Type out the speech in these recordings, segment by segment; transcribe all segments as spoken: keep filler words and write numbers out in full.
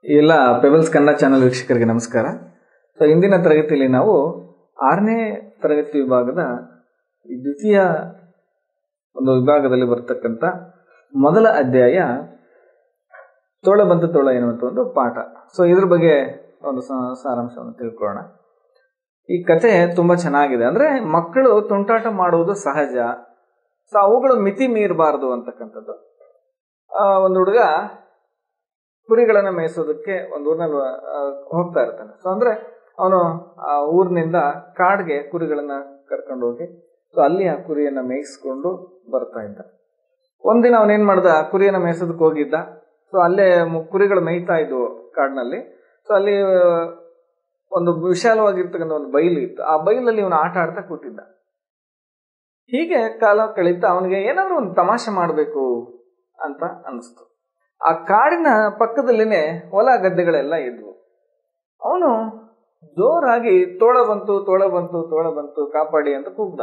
ಎಲ್ಲ pebbles Kannada channel ವೀಕ್ಷಕರಿಗೆ ನಮಸ್ಕಾರ. ಸೊ ಇಂದಿನ ತರಗತಿಯಲ್ಲಿ ನಾವು ಆರನೇ ತರಗತಿ ವಿಭಾಗದ ದ್ವಿತೀಯ ಒಂದು ವಿಭಾಗದಲ್ಲಿ ಬರ್ತಕ್ಕಂಥ ಮೊದಲ ಅಧ್ಯಾಯ ತೋಳ ಬಂತು ತೋಳ ಎನ್ನುವಂಥ ಒಂದು ಪಾಠ. ಸೊ ಇದ್ರ ಬಗ್ಗೆ ಒಂದು ಸಾರಾಂಶವನ್ನು ತಿಳ್ಕೊಳ್ಳೋಣ. ಈ ಕತೆ ತುಂಬಾ ಚೆನ್ನಾಗಿದೆ. ಅಂದ್ರೆ ಮಕ್ಕಳು ತುಂಟಾಟ ಮಾಡುವುದು ಸಹಜ, ಸೊ ಅವುಗಳು ಮಿತಿ ಮೀರಬಾರದು ಅಂತಕ್ಕಂಥದ್ದು. ಆ ಒಂದು ಹುಡುಗ ಕುರಿಗಳನ್ನ ಮೇಯಿಸೋದಕ್ಕೆ ಒಂದು ಊರಿನಲ್ಲಿ ಹೋಗ್ತಾ ಇರ್ತಾನೆ. ಸೊ ಅಂದ್ರೆ ಅವನು ಆ ಊರಿನಿಂದ ಕಾಡ್ಗೆ ಕುರಿಗಳನ್ನ ಕರ್ಕೊಂಡು ಹೋಗಿ ಸೊ ಅಲ್ಲಿ ಆ ಕುರಿಯನ್ನ ಮೇಯಿಸ್ಕೊಂಡು ಬರ್ತಾ ಇದ್ದ. ಒಂದಿನ ಅವನೇನ್ ಮಾಡ್ದ, ಕುರಿಯನ್ನ ಮೇಯಿಸೋದಕ್ಕೆ ಹೋಗಿದ್ದ. ಸೊ ಅಲ್ಲೇ ಕುರಿಗಳು ಮೇಯ್ತಾ ಇದ್ವು ಕಾಡಿನಲ್ಲಿ. ಸೊ ಅಲ್ಲಿ ಒಂದು ವಿಶಾಲವಾಗಿರ್ತಕ್ಕಂಥ ಒಂದು ಬೈಲು ಇತ್ತು. ಆ ಬೈಲಲ್ಲಿ ಇವನು ಆಟ ಆಡ್ತಾ ಕೂತಿದ್ದ. ಹೀಗೆ ಕಾಲ ಕಳೀತಾ ಅವನಿಗೆ ಏನಾದ್ರೂ ಒಂದು ತಮಾಷೆ ಮಾಡಬೇಕು ಅಂತ ಅನಿಸ್ತು. ಆ ಕಾಡಿನ ಪಕ್ಕದಲ್ಲಿನೇ ಹೊಲ ಗದ್ದೆಗಳೆಲ್ಲ ಇದ್ವು. ಅವನು ಜೋರಾಗಿ ತೋಳ ಬಂತು ತೋಳ ಬಂತು ತೋಳ ಬಂತು ಕಾಪಾಡಿ ಅಂತ ಕೂಗ್ದ.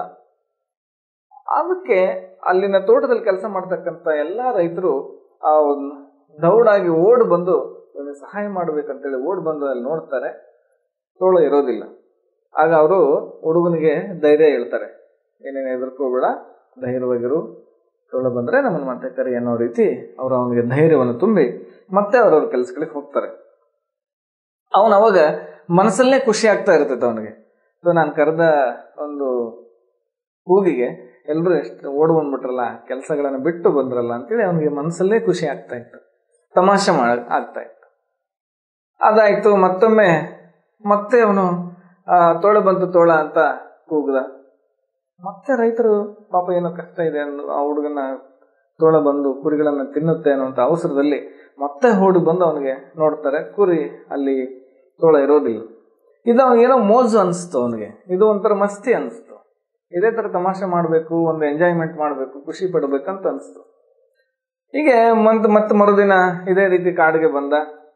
ಅದಕ್ಕೆ ಅಲ್ಲಿನ ತೋಟದಲ್ಲಿ ಕೆಲಸ ಮಾಡ್ತಕ್ಕಂಥ ಎಲ್ಲಾ ರೈತರು ಆ ದೌಡಾಗಿ ಓಡ್ ಬಂದು ಸಹಾಯ ಮಾಡ್ಬೇಕಂತೇಳಿ ಓಡ್ ಬಂದು ಅಲ್ಲಿ ನೋಡ್ತಾರೆ, ತೋಳ ಇರೋದಿಲ್ಲ. ಆಗ ಅವರು ಹುಡುಗನಿಗೆ ಧೈರ್ಯ ಹೇಳ್ತಾರೆ, ಏನೇನು ಹೆದರ್ಕೋಬೇಡ, ಧೈರ್ಯವಾಗಿರು, ತೋಳ ಬಂದ್ರೆ ನಮ್ಮನ್ನು ಮತ್ತೆ ಕರಿ ಅನ್ನೋ ರೀತಿ ಅವರು ಅವನಿಗೆ ಧೈರ್ಯವನ್ನು ತುಂಬಿ ಮತ್ತೆ ಅವರವ್ರ ಕೆಲಸಗಳಿಗೆ ಹೋಗ್ತಾರೆ. ಅವನು ಅವಾಗ ಮನಸ್ಸಲ್ಲೇ ಖುಷಿ ಆಗ್ತಾ ಇರ್ತೈತೆ ಅವನಿಗೆ. ಸೊ ನಾನು ಕರೆದ ಒಂದು ಕೂಗಿಗೆ ಎಲ್ಲರೂ ಎಷ್ಟು ಓಡ್ ಬಂದ್ಬಿಟ್ರಲ್ಲ, ಕೆಲಸಗಳನ್ನ ಬಿಟ್ಟು ಬಂದ್ರಲ್ಲ ಅಂತೇಳಿ ಅವನಿಗೆ ಮನಸ್ಸಲ್ಲೇ ಖುಷಿ ಆಗ್ತಾ ಇತ್ತು, ತಮಾಷೆ ಮಾಡ ಆಗ್ತಾ ಇತ್ತು. ಅದಾಯ್ತು. ಮತ್ತೊಮ್ಮೆ ಮತ್ತೆ ಅವನು ಆ ತೋಳ ಬಂತು ತೋಳ ಅಂತ ಕೂಗ್ದ. ಮತ್ತೆ ರೈತರು ಪಾಪ ಏನೋ ಕಷ್ಟ ಇದೆ ಅನ್ನೋ ಆ ಹುಡುಗನ ತೋಳ ಬಂದು ಕುರಿಗಳನ್ನ ತಿನ್ನುತ್ತೆ ಅನ್ನುವಂಥ ಅವಸರದಲ್ಲಿ ಮತ್ತೆ ಓಡಿ ಬಂದು ಅವನಿಗೆ ನೋಡ್ತಾರೆ, ಕುರಿ ಅಲ್ಲಿ ತೋಳ ಇರೋದಿಲ್ಲ. ಇದು ಅವನಿಗೇನೋ ಮೋಜು ಅನಿಸ್ತು, ಅವನಿಗೆ ಇದು ಒಂಥರ ಮಸ್ತಿ ಅನಿಸ್ತು. ಇದೇ ತರ ತಮಾಷೆ ಮಾಡಬೇಕು, ಒಂದು ಎಂಜಾಯ್ಮೆಂಟ್ ಮಾಡಬೇಕು, ಖುಷಿ ಪಡ್ಬೇಕಂತ ಅನಿಸ್ತು. ಹೀಗೆ ಮಂತ್ ಮತ್ತೆ ಮರುದಿನ ಇದೇ ರೀತಿ ಕಾಡಿಗೆ ಬಂದ.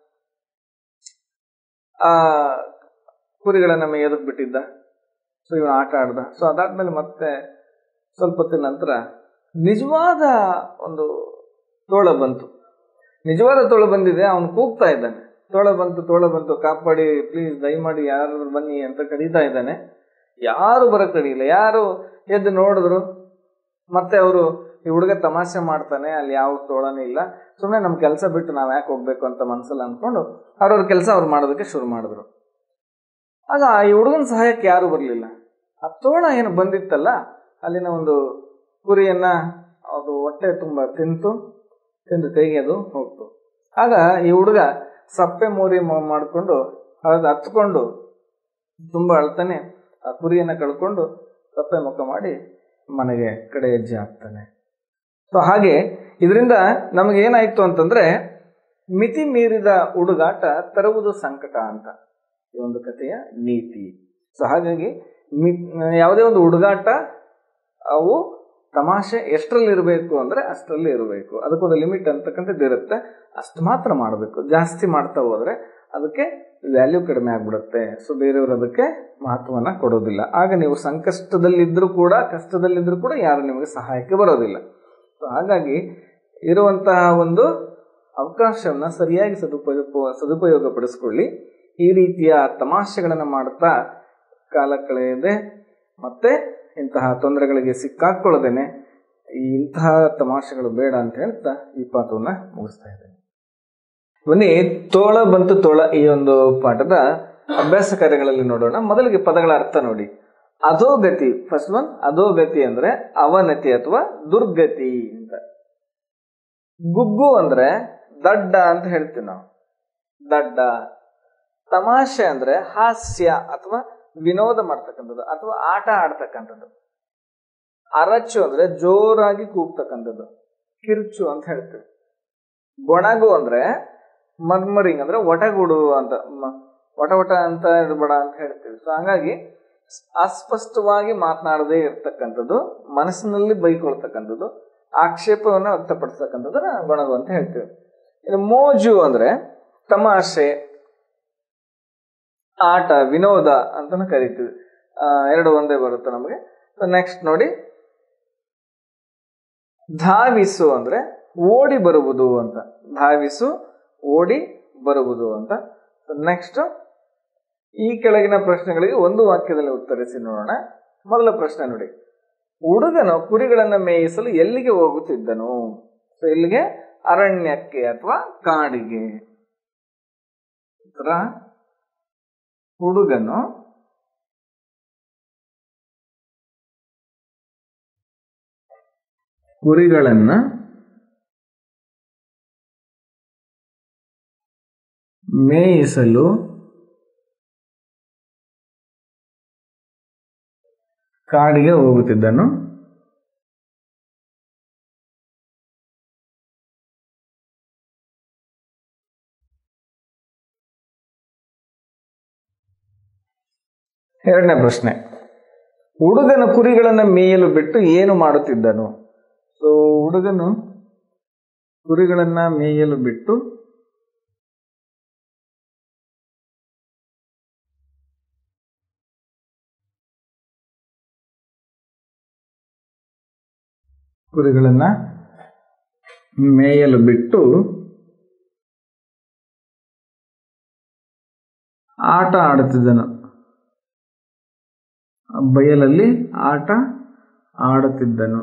ಆ ಕುರಿಗಳನ್ನ ಮೇಯೋದಕ್ಕೆ ಬಿಟ್ಟಿದ್ದ. ಸೊ ಇವನು ಆಟ ಆಡ್ದ. ಸೊ ಅದಾದ್ಮೇಲೆ ಮತ್ತೆ ಸ್ವಲ್ಪ ಹೊತ್ತಿನ ನಂತರ ನಿಜವಾದ ಒಂದು ತೋಳ ಬಂತು. ನಿಜವಾದ ತೋಳ ಬಂದಿದೆ. ಅವನು ಕೂಗ್ತಾ ಇದ್ದಾನೆ, ತೋಳ ಬಂತು ತೋಳ ಬಂತು ಕಾಪಾಡಿ, ಪ್ಲೀಸ್ ದಯಮಾಡಿ ಯಾರು ಬನ್ನಿ ಅಂತ ಕರೀತಾ ಇದ್ದಾನೆ. ಯಾರು ಬರ ಕಡಿಯಿಲ್ಲ. ಯಾರು ಎದ್ದು ನೋಡಿದ್ರು. ಮತ್ತೆ ಅವರು ಈ ಹುಡುಗ ತಮಾಷೆ ಮಾಡ್ತಾನೆ, ಅಲ್ಲಿ ಯಾವ ತೋಳನೇ ಇಲ್ಲ, ಸುಮ್ಮನೆ ನಮ್ ಕೆಲಸ ಬಿಟ್ಟು ನಾವ್ ಯಾಕೆ ಹೋಗ್ಬೇಕು ಅಂತ ಮನ್ಸಲ್ಲಿ ಅನ್ಕೊಂಡು ಅವ್ರವ್ರ ಕೆಲಸ ಅವ್ರು ಮಾಡೋದಕ್ಕೆ ಶುರು ಮಾಡಿದ್ರು. ಆಗ ಈ ಹುಡುಗನ ಸಹಾಯಕ್ಕೆ ಯಾರು ಬರಲಿಲ್ಲ. ಆ ತೋಳ ಏನು ಬಂದಿತ್ತಲ್ಲ, ಅಲ್ಲಿನ ಒಂದು ಕುರಿಯನ್ನ ಅದು ಹೊಟ್ಟೆ ತುಂಬ ತಿಂತು ತಿಂದು ತೆಗೆಯೋದು ಹೋಗ್ತು. ಆಗ ಈ ಹುಡುಗ ಸಪ್ಪೆ ಮೋರಿ ಮಾಡಿಕೊಂಡು ಅದು ಹತ್ಕೊಂಡು ತುಂಬಾ ಅಳ್ತಾನೆ, ಆ ಕುರಿಯನ್ನ ಕಳ್ಕೊಂಡು ಸಪ್ಪೆ ಮುಖ ಮಾಡಿ ಮನೆಗೆ ಕಡೆ ಹೆಜ್ಜೆ ಹಾಕ್ತಾನೆ. ಸೊ ಹಾಗೆ ಇದರಿಂದ ನಮಗೆ ಏನಾಯ್ತು ಅಂತಂದ್ರೆ, ಮಿತಿ ಮೀರಿದ ಹುಡುಗಾಟ ತರುವುದು ಸಂಕಟ ಅಂತ ಈ ಒಂದು ಕಥೆಯ ನೀತಿ. ಸೊ ಹಾಗಾಗಿ ಮಿ ಯಾವುದೇ ಒಂದು ಹುಡುಗಾಟ ಅವು ತಮಾಷೆ ಎಷ್ಟರಲ್ಲಿ ಇರಬೇಕು ಅಂದ್ರೆ ಅಷ್ಟರಲ್ಲಿ ಇರಬೇಕು. ಅದಕ್ಕೊಂದು ಲಿಮಿಟ್ ಅಂತಕ್ಕಂಥದ್ದು ಇರುತ್ತೆ, ಅಷ್ಟು ಮಾತ್ರ ಮಾಡಬೇಕು. ಜಾಸ್ತಿ ಮಾಡ್ತಾ ಹೋದ್ರೆ ಅದಕ್ಕೆ ವ್ಯಾಲ್ಯೂ ಕಡಿಮೆ ಆಗ್ಬಿಡುತ್ತೆ. ಸೊ ಬೇರೆಯವರು ಅದಕ್ಕೆ ಮಹತ್ವನ ಕೊಡೋದಿಲ್ಲ. ಆಗ ನೀವು ಸಂಕಷ್ಟದಲ್ಲಿದ್ದರೂ ಕೂಡ ಕಷ್ಟದಲ್ಲಿದ್ದರೂ ಕೂಡ ಯಾರು ನಿಮಗೆ ಸಹಾಯಕ್ಕೆ ಬರೋದಿಲ್ಲ. ಸೊ ಹಾಗಾಗಿ ಇರುವಂತಹ ಒಂದು ಅವಕಾಶವನ್ನ ಸರಿಯಾಗಿ ಸದುಪಯೋಗ ಸದುಪಯೋಗ ಪಡಿಸ್ಕೊಳ್ಳಿ. ಈ ರೀತಿಯ ತಮಾಷೆಗಳನ್ನು ಮಾಡುತ್ತಾ ಕಾಲ ಕಳೆಯದೆ ಮತ್ತೆ ಇಂತಹ ತೊಂದರೆಗಳಿಗೆ ಸಿಕ್ಕಾಕೊಳ್ಳದೇನೆ ಇಂತಹ ತಮಾಷೆಗಳು ಬೇಡ ಅಂತ ಹೇಳ್ತಾ ಈ ಪಾಠವನ್ನ ಮುಗಿಸ್ತಾ ಇದ್ದೇನೆ. ಬನ್ನಿ, ತೋಳ ಬಂತು ತೋಳ ಈ ಒಂದು ಪಾಠದ ಅಭ್ಯಾಸ ಕಾರ್ಯಗಳಲ್ಲಿ ನೋಡೋಣ. ಮೊದಲಿಗೆ ಪದಗಳ ಅರ್ಥ ನೋಡಿ. ಅಧೋಗತಿ, ಫಸ್ಟ್ ಒನ್ ಅಧೋಗತಿ ಅಂದ್ರೆ ಅವನತಿ ಅಥವಾ ದುರ್ಗತಿ ಅಂತ. ಗುಗ್ಗು ಅಂದ್ರೆ ದಡ್ಡ ಅಂತ ಹೇಳ್ತೀವಿ ನಾವು, ದಡ್ಡ. ತಮಾಷೆ ಅಂದ್ರೆ ಹಾಸ್ಯ ಅಥವಾ ವಿನೋದ ಮಾಡ್ತಕ್ಕಂಥದ್ದು ಅಥವಾ ಆಟ ಆಡ್ತಕ್ಕಂಥದ್ದು. ಅರಚು ಅಂದ್ರೆ ಜೋರಾಗಿ ಕೂಗ್ತಕ್ಕಂಥದ್ದು, ಕಿರ್ಚು ಅಂತ ಹೇಳ್ತೀವಿ. ಗೊಣಗು ಅಂದ್ರೆ ಮರ್ಮರಿಂಗ್ ಅಂದ್ರೆ ಒಟಗುಡು ಅಂತ, ಒಟ ಒಟ ಅಂತ ಇಡಬೇಡ ಅಂತ ಹೇಳ್ತೀವಿ. ಸೊ ಹಾಗಾಗಿ ಅಸ್ಪಷ್ಟವಾಗಿ ಮಾತನಾಡದೇ ಇರ್ತಕ್ಕಂಥದ್ದು, ಮನಸ್ಸಿನಲ್ಲಿ ಬೈಕೊಳ್ತಕ್ಕಂಥದ್ದು, ಆಕ್ಷೇಪವನ್ನು ವ್ಯಕ್ತಪಡಿಸ್ತಕ್ಕಂಥದ್ದನ್ನ ಗೊಣಗು ಅಂತ ಹೇಳ್ತೀವಿ. ಇನ್ನು ಮೋಜು ಅಂದ್ರೆ ತಮಾಷೆ, ಆಟ, ವಿನೋದ ಅಂತಾನು ಕರಿತೀವಿ. ಆ ಎರಡು ಒಂದೇ ಬರುತ್ತೆ ನಮಗೆ. ನೆಕ್ಸ್ಟ್ ನೋಡಿ, ಧಾವಿಸು ಅಂದ್ರೆ ಓಡಿ ಬರುವುದು ಅಂತ. ಧಾವಿಸು ಓಡಿ ಬರುವುದು ಅಂತ. ನೆಕ್ಸ್ಟ್ ಈ ಕೆಳಗಿನ ಪ್ರಶ್ನೆಗಳಿಗೆ ಒಂದು ವಾಕ್ಯದಲ್ಲಿ ಉತ್ತರಿಸಿ ನೋಡೋಣ. ಮೊದಲ ಪ್ರಶ್ನೆ ನೋಡಿ, ಹುಡುಗನು ಕುರಿಗಳನ್ನು ಮೇಯಿಸಲು ಎಲ್ಲಿಗೆ ಹೋಗುತ್ತಿದ್ದನು? ಸೊ ಇಲ್ಲಿಗೆ ಅರಣ್ಯಕ್ಕೆ ಅಥವಾ ಕಾಡಿಗೆ. ಉತ್ತರ, ಹುಡುಗನು ಕುರಿಗಳನ್ನ ಮೇಯಿಸಲು ಕಾಡಿಗೆ ಹೋಗುತ್ತಿದ್ದನು. ಎರಡನೇ ಪ್ರಶ್ನೆ, ಹುಡುಗನ ಕುರಿಗಳನ್ನು ಮೇಯಲು ಬಿಟ್ಟು ಏನು ಮಾಡುತ್ತಿದ್ದನು? ಸೊ ಹುಡುಗನು ಕುರಿಗಳನ್ನ ಮೇಯಲು ಬಿಟ್ಟು ಕುರಿಗಳನ್ನ ಮೇಯಲು ಬಿಟ್ಟು ಆಟ ಆಡುತ್ತಿದ್ದನು. ಬಯಲಲ್ಲಿ ಆಟ ಆಡುತ್ತಿದ್ದನು.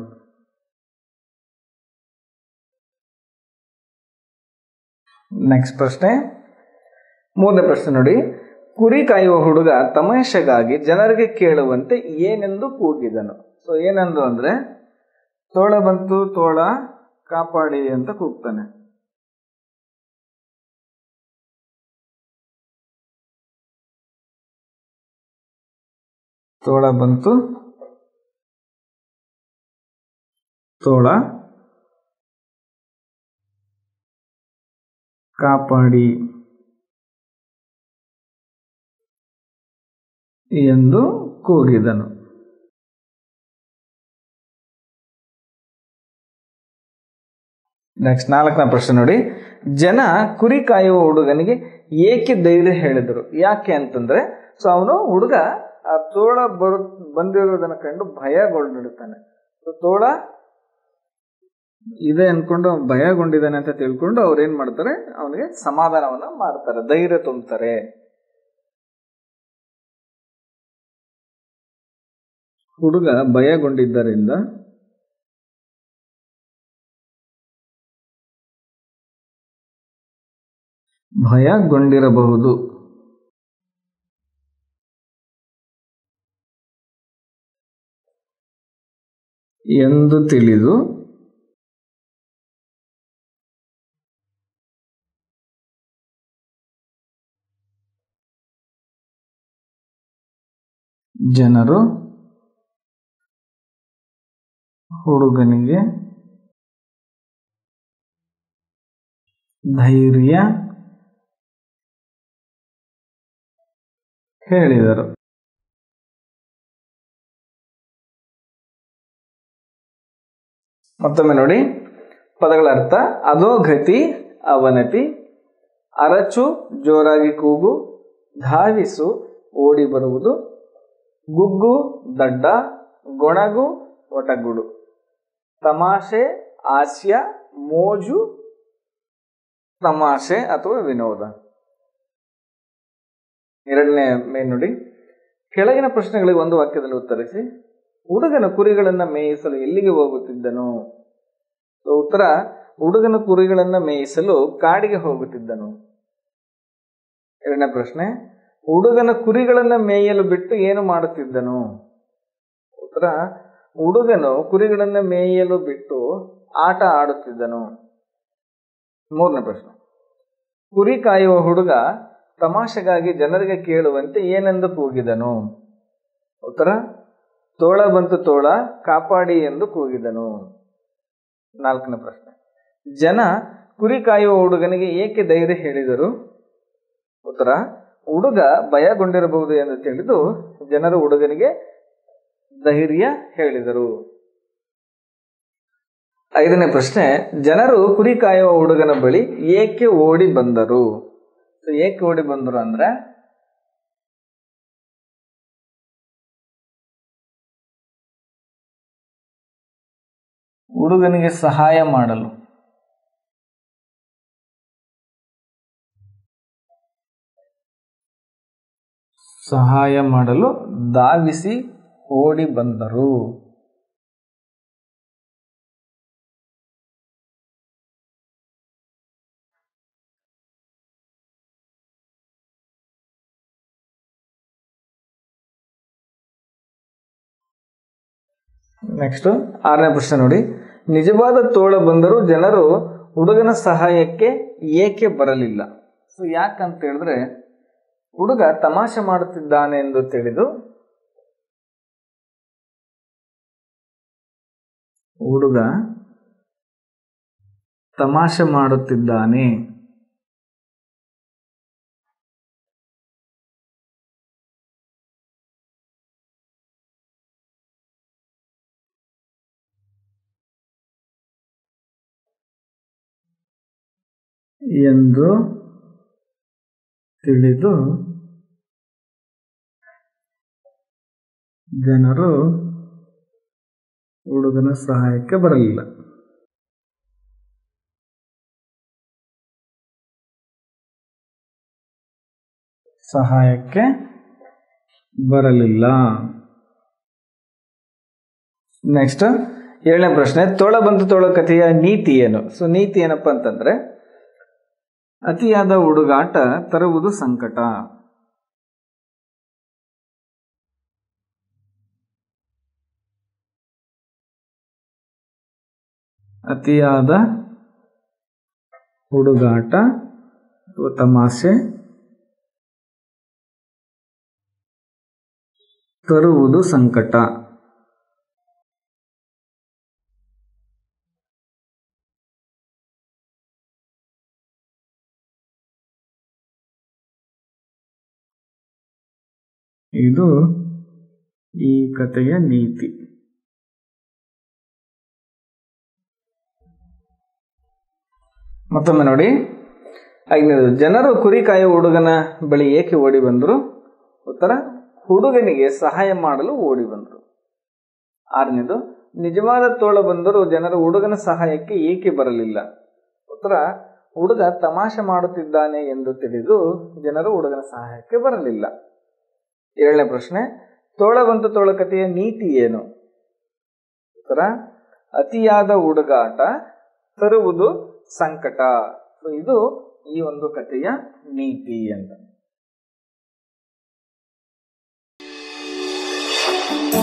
ನೆಕ್ಸ್ಟ್ ಪ್ರಶ್ನೆ, ಮೂರನೇ ಪ್ರಶ್ನೆ ನೋಡಿ, ಕುರಿ ಕಾಯುವ ಹುಡುಗ ತಮಾಷೆಗಾಗಿ ಜನರಿಗೆ ಕೇಳುವಂತೆ ಏನೆಂದು ಕೂಗಿದನು? ಸೊ ಏನೆಂದು ಅಂದ್ರೆ, ತೋಳ ಬಂತು ತೋಳ ಕಾಪಾಡಿ ಅಂತ ಕೂಗ್ತಾನೆ. ತೋಳ ಬಂತು ತೋಳ ಕಾಪಾಡಿ ಎಂದು ಕೂಗಿದನು. ನೆಕ್ಸ್ಟ್ ನಾಲ್ಕನೇ ಪ್ರಶ್ನೆ ನೋಡಿ, ಜನ ಕುರಿ ಕಾಯುವ ಹುಡುಗನಿಗೆ ಏಕೆ ಧೈರ್ಯ ಹೇಳಿದರು? ಯಾಕೆ ಅಂತಂದ್ರೆ, ಸೊ ಅವನು ಹುಡುಗ ಆ ತೋಳ ಬರು ಬಂದಿರೋದನ್ನ ಕಂಡು ಭಯಗೊಂಡಿರ್ತಾನೆ. ಸೊ ತೋಳ ಇದೆ ಅನ್ಕೊಂಡು ಭಯಗೊಂಡಿದ್ದಾನೆ ಅಂತ ತಿಳ್ಕೊಂಡು ಅವ್ರು ಏನ್ ಮಾಡ್ತಾರೆ, ಅವನಿಗೆ ಸಮಾಧಾನವನ್ನ ಮಾಡ್ತಾರೆ, ಧೈರ್ಯ ತುಂಬ್ತಾರೆ. ಹುಡುಗ ಭಯಗೊಂಡಿದ್ದರಿಂದ ಭಯಗೊಂಡಿರಬಹುದು ಎಂದು ತಿಳಿದು ಜನರು ಹುಡುಗನಿಗೆ ಧೈರ್ಯ ಹೇಳಿದರು. ಮತ್ತೊಮ್ಮೆ ನೋಡಿ ಪದಗಳ ಅರ್ಥ: ಅಧೋಗತಿ, ಅವನತಿ, ಅರಚು, ಜೋರಾಗಿ ಕೂಗು, ಧಾವಿಸು, ಓಡಿ ಬರುವುದು, ಗುಗ್ಗು, ದಡ್ಡ, ಗೊಣಗು, ಒಟಗುಡು, ತಮಾಷೆ, ಹಾಸ್ಯ, ಮೋಜು, ತಮಾಷೆ ಅಥವಾ ವಿನೋದ. ಎರಡನೇ ಮೇನ್ ನೋಡಿ, ಕೆಳಗಿನ ಪ್ರಶ್ನೆಗಳಿಗೆ ಒಂದು ವಾಕ್ಯದಲ್ಲಿ ಉತ್ತರಿಸಿ. ಹುಡುಗನ ಕುರಿಗಳನ್ನ ಮೇಯಿಸಲು ಎಲ್ಲಿಗೆ ಹೋಗುತ್ತಿದ್ದನು? ಉತ್ತರ: ಹುಡುಗನ ಕುರಿಗಳನ್ನ ಮೇಯಿಸಲು ಕಾಡಿಗೆ ಹೋಗುತ್ತಿದ್ದನು. ಎರಡನೇ ಪ್ರಶ್ನೆ, ಹುಡುಗನ ಕುರಿಗಳನ್ನ ಮೇಯಲು ಬಿಟ್ಟು ಏನು ಮಾಡುತ್ತಿದ್ದನು? ಉತ್ತರ: ಹುಡುಗನು ಕುರಿಗಳನ್ನ ಮೇಯಲು ಬಿಟ್ಟು ಆಟ ಆಡುತ್ತಿದ್ದನು. ಮೂರನೇ ಪ್ರಶ್ನೆ, ಕುರಿ ಕಾಯುವ ಹುಡುಗ ತಮಾಷೆಗಾಗಿ ಜನರಿಗೆ ಕೇಳುವಂತೆ ಏನೆಂದು ಕೂಗಿದನು? ಉತ್ತರ: ತೋಳ ಬಂತು ತೋಳ ಕಾಪಾಡಿ ಎಂದು ಕೂಗಿದನು. ನಾಲ್ಕನೇ ಪ್ರಶ್ನೆ, ಜನ ಕುರಿ ಕಾಯುವ ಹುಡುಗನಿಗೆ ಏಕೆ ಧೈರ್ಯ ಹೇಳಿದರು? ಉತ್ತರ: ಹುಡುಗ ಭಯಗೊಂಡಿರಬಹುದು ಎಂದು ತಿಳಿದು ಜನರು ಹುಡುಗನಿಗೆ ಧೈರ್ಯ ಹೇಳಿದರು. ಐದನೇ ಪ್ರಶ್ನೆ, ಜನರು ಕುರಿ ಕಾಯುವ ಹುಡುಗನ ಬಳಿ ಏಕೆ ಓಡಿ ಬಂದರು? ಏಕೆ ಓಡಿ ಬಂದರು ಅಂದ್ರೆ, ಹುಡುಗನಿಗೆ ಸಹಾಯ ಮಾಡಲು. ಸಹಾಯ ಮಾಡಲು ಧಾವಿಸಿ ಓಡಿ ಬಂದರು. ನೆಕ್ಸ್ಟ್ ಆರನೇ ಪ್ರಶ್ನೆ ನೋಡಿ. ನಿಜವಾದ ತೋಳ ಬಂದರೂ ಜನರು ಹುಡುಗನ ಸಹಾಯಕ್ಕೆ ಏಕೆ ಬರಲಿಲ್ಲ? ಸೊ ಯಾಕಂತ ಹೇಳಿದ್ರೆ ಹುಡುಗ ತಮಾಷೆ ಮಾಡುತ್ತಿದ್ದಾನೆ ಎಂದು ತಿಳಿದು ಹುಡುಗ ತಮಾಷೆ ಮಾಡುತ್ತಿದ್ದಾನೆ ಎಂದು ತಿಳಿದು ಜನರು ಹುಡುಗನ ಸಹಾಯಕ್ಕೆ ಬರಲಿಲ್ಲ. ಸಹಾಯಕ್ಕೆ ಬರಲಿಲ್ಲ. ನೆಕ್ಸ್ಟ್ ಏಳನೇ ಪ್ರಶ್ನೆ. ತೋಳ ಬಂತು ತೋಳ ಕಥೆಯ ನೀತಿ ಏನು? ಸೊ ನೀತಿ ಏನಪ್ಪ ಅಂತಂದ್ರೆ ಅತಿಯಾದ ಹುಡುಗಾಟ ತರುವುದು ಸಂಕಟ. ಅತಿಯಾದ ಹುಡುಗಾಟ ತಮಾಷೆ ತರುವುದು ಸಂಕಟ. ಇದು ಈ ಕಥೆಯ ನೀತಿ. ಮತ್ತೊಮ್ಮೆ ನೋಡಿ. ಐದನೇದು, ಜನರು ಕುರಿ ಕಾಯುವ ಹುಡುಗನ ಬಳಿ ಏಕೆ ಓಡಿ ಬಂದರು? ಉತ್ತರ, ಹುಡುಗನಿಗೆ ಸಹಾಯ ಮಾಡಲು ಓಡಿ ಬಂದರು. ಆರನೇದು, ನಿಜವಾದ ತೋಳ ಬಂದರೂ ಜನರು ಹುಡುಗನ ಸಹಾಯಕ್ಕೆ ಏಕೆ ಬರಲಿಲ್ಲ? ಉತ್ತರ, ಹುಡುಗ ತಮಾಷೆ ಮಾಡುತ್ತಿದ್ದಾನೆ ಎಂದು ತಿಳಿದು ಜನರು ಹುಡುಗನ ಸಹಾಯಕ್ಕೆ ಬರಲಿಲ್ಲ. ಏಳನೇ ಪ್ರಶ್ನೆ. ತೋಳ ಬಂತು ತೋಳ ಕಥೆಯ ನೀತಿ ಏನು? ಉತ್ತರ, ಅತಿಯಾದ ಹುಡುಗಾಟ ತರುವುದು ಸಂಕಟ. ಇದು ಈ ಒಂದು ಕಥೆಯ ನೀತಿ ಅಂತ.